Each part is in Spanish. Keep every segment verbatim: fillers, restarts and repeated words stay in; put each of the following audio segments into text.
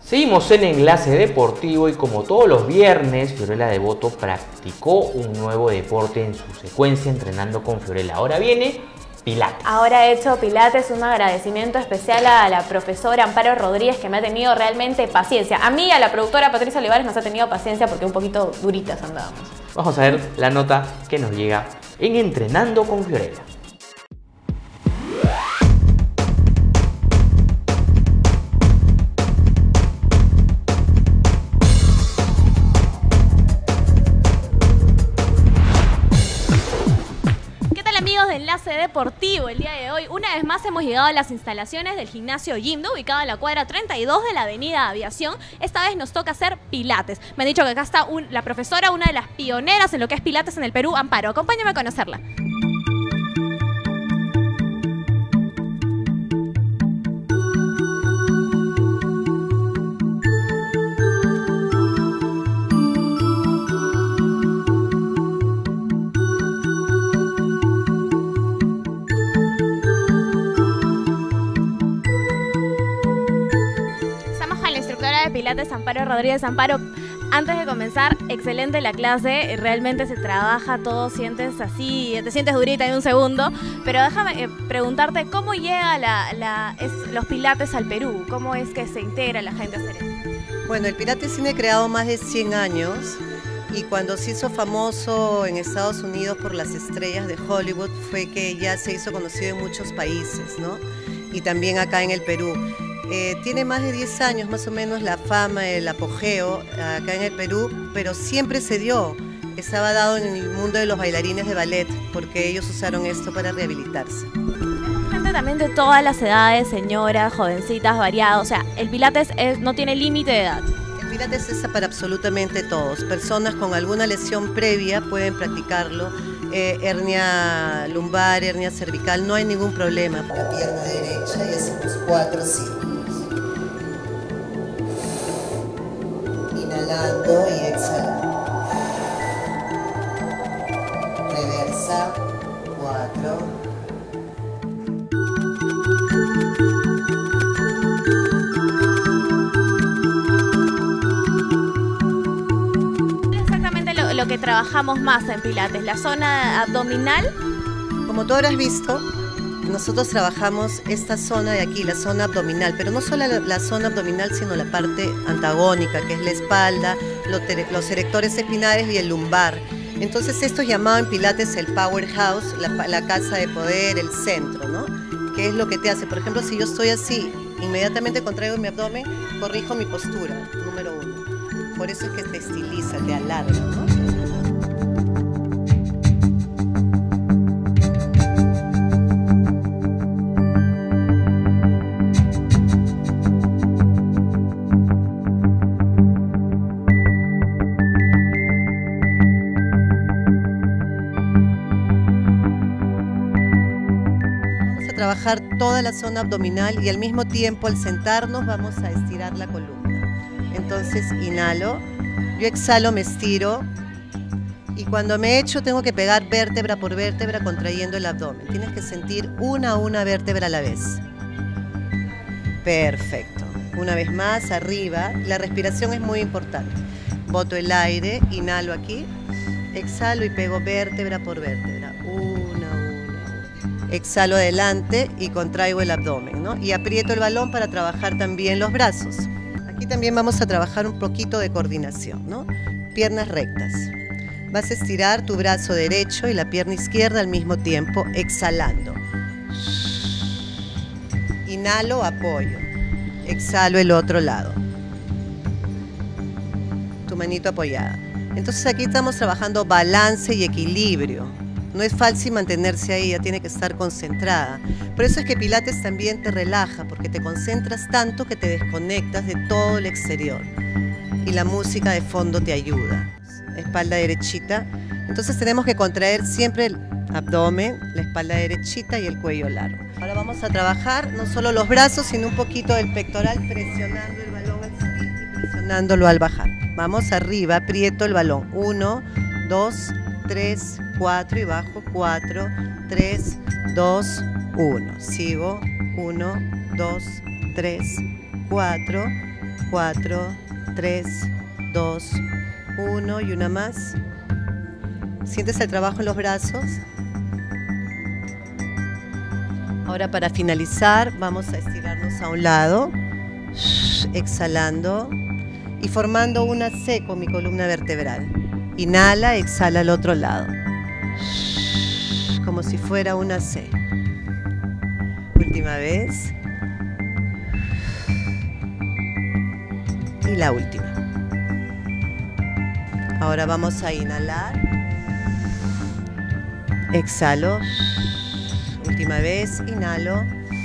Seguimos en Enlace Deportivo y como todos los viernes, Fiorella Devoto practicó un nuevo deporte en su secuencia Entrenando con Fiorella. Ahora viene Pilates. Ahora he hecho Pilates, un agradecimiento especial a la profesora Amparo Rodríguez, que me ha tenido realmente paciencia. A mí y a la productora Patricia Olivares nos ha tenido paciencia porque un poquito duritas andábamos. Vamos a ver la nota que nos llega en Entrenando con Fiorella. Enlace Deportivo, el día de hoy una vez más hemos llegado a las instalaciones del gimnasio Gimdo, ubicado en la cuadra treinta y dos de la avenida Aviación. Esta vez nos toca hacer Pilates. Me han dicho que acá está un, la profesora, una de las pioneras en lo que es Pilates en el Perú, Amparo. Acompáñame a conocerla. De Pilates, Amparo Rodríguez. Amparo, antes de comenzar, excelente la clase, realmente se trabaja todo, sientes así, te sientes durita en un segundo, pero déjame eh, preguntarte, ¿cómo llega la, la, es, los Pilates al Perú? ¿Cómo es que se integra la gente a hacer esto? Bueno, el Pilates tiene creado más de cien años y cuando se hizo famoso en Estados Unidos por las estrellas de Hollywood fue que ya se hizo conocido en muchos países, ¿no? Y también acá en el Perú. Eh, tiene más de diez años más o menos la fama, el apogeo acá en el Perú, pero siempre se dio, estaba dado en el mundo de los bailarines de ballet, porque ellos usaron esto para rehabilitarse. Gente también de todas las edades, señoras, jovencitas, variadas, o sea, el Pilates es, no tiene límite de edad. El Pilates es para absolutamente todos, personas con alguna lesión previa pueden practicarlo, eh, hernia lumbar, hernia cervical, no hay ningún problema. La pierna derecha y hacemos cuatro círculos. Inhalando y exhalando. Reversa, cuatro. Exactamente lo, lo que trabajamos más en Pilates, la zona abdominal. Como tú habrás visto, nosotros trabajamos esta zona de aquí, la zona abdominal, pero no solo la, la zona abdominal, sino la parte antagónica, que es la espalda, los, los erectores espinales y el lumbar. Entonces esto es llamado en Pilates el powerhouse, la, la casa de poder, el centro, ¿no? Que es lo que te hace. Por ejemplo, si yo estoy así, inmediatamente contraigo mi abdomen, corrijo mi postura, número uno. Por eso es que te estiliza, te alarga, ¿no? Trabajar toda la zona abdominal y al mismo tiempo al sentarnos vamos a estirar la columna. Entonces inhalo, yo exhalo, me estiro y cuando me echo tengo que pegar vértebra por vértebra contrayendo el abdomen. Tienes que sentir una a una vértebra a la vez. Perfecto. Una vez más, arriba. La respiración es muy importante. Boto el aire, inhalo aquí, exhalo y pego vértebra por vértebra. Una, una. Exhalo adelante y contraigo el abdomen, ¿no? Y aprieto el balón para trabajar también los brazos. Aquí también vamos a trabajar un poquito de coordinación, ¿no? Piernas rectas. Vas a estirar tu brazo derecho y la pierna izquierda al mismo tiempo, exhalando. Inhalo, apoyo. Exhalo el otro lado. Tu manito apoyada. Entonces aquí estamos trabajando balance y equilibrio. No es fácil mantenerse ahí, ya tiene que estar concentrada. Por eso es que Pilates también te relaja, porque te concentras tanto que te desconectas de todo el exterior. Y la música de fondo te ayuda. Espalda derechita. Entonces tenemos que contraer siempre el abdomen, la espalda derechita y el cuello largo. Ahora vamos a trabajar no solo los brazos, sino un poquito del pectoral, presionando el balón al subir y presionándolo al bajar. Vamos arriba, aprieto el balón. Uno, dos, tres, cuatro y bajo, cuatro, tres, dos, uno. Sigo, uno, dos, tres, cuatro, cuatro, tres, dos, uno y una más. ¿Sientes el trabajo en los brazos? Ahora para finalizar vamos a estirarnos a un lado, exhalando y formando una C con mi columna vertebral. Inhala, exhala al otro lado, como si fuera una C. Última vez. Y la última. Ahora vamos a inhalar. Exhalo. Última vez, inhalo.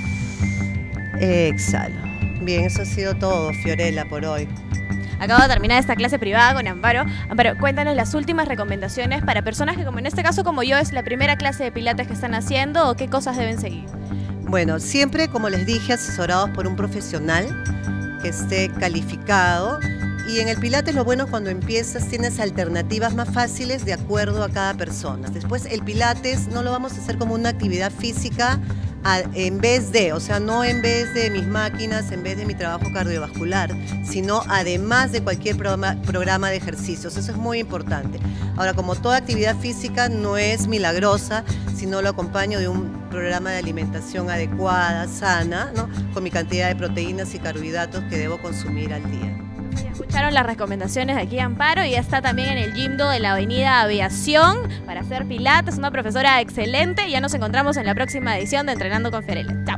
Exhalo. Bien, eso ha sido todo, Fiorella, por hoy. Acabo de terminar esta clase privada con Amparo. Amparo, cuéntanos las últimas recomendaciones para personas que, como en este caso como yo, es la primera clase de pilates que están haciendo, o qué cosas deben seguir. Bueno, siempre, como les dije, asesorados por un profesional que esté calificado. Y en el pilates lo bueno, cuando empiezas tienes alternativas más fáciles de acuerdo a cada persona. Después el pilates no lo vamos a hacer como una actividad física a, en vez de, o sea, no en vez de mis máquinas, en vez de mi trabajo cardiovascular, sino además de cualquier programa, programa de ejercicios. Eso es muy importante. Ahora, como toda actividad física no es milagrosa, sino lo acompaño de un programa de alimentación adecuada, sana, ¿no? Con mi cantidad de proteínas y carbohidratos que debo consumir al día. Escucharon las recomendaciones de aquí Amparo, y está también en el Gimdo de la Avenida Aviación para hacer pilates, una profesora excelente. Ya nos encontramos en la próxima edición de Entrenando con Fiorella. Chao.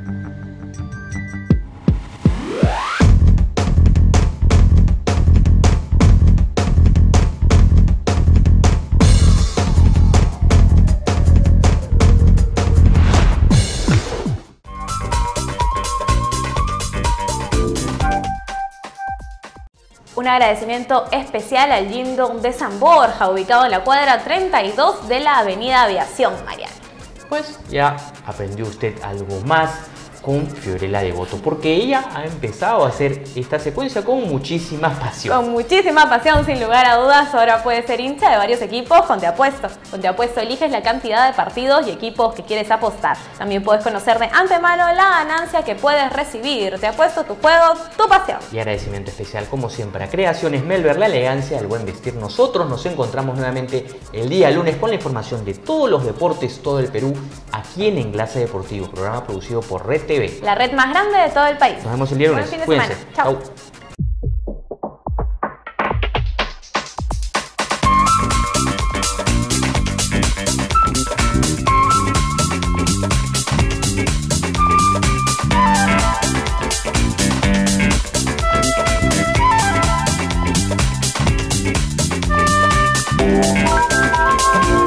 Un agradecimiento especial al Gimdo de San Borja, ubicado en la cuadra treinta y dos de la Avenida Aviación, Mariano. Pues ya aprendió usted algo más con Fiorella Devoto, porque ella ha empezado a hacer esta secuencia con muchísima pasión. Con muchísima pasión, sin lugar a dudas. Ahora puedes ser hincha de varios equipos con Te Apuesto. Con Te Apuesto eliges la cantidad de partidos y equipos que quieres apostar. También puedes conocer de antemano la ganancia que puedes recibir. Te Apuesto, tu juego, tu pasión. Y agradecimiento especial, como siempre, a Creaciones Melber, la elegancia del buen vestir. Nosotros nos encontramos nuevamente el día lunes con la información de todos los deportes, todo el Perú, aquí en Enlace Deportivo, programa producido por Red T V. La red más grande de todo el país. Nos vemos el día lunes. Buen fin de Cuídense. semana. Chao. Chau. We'll be right back.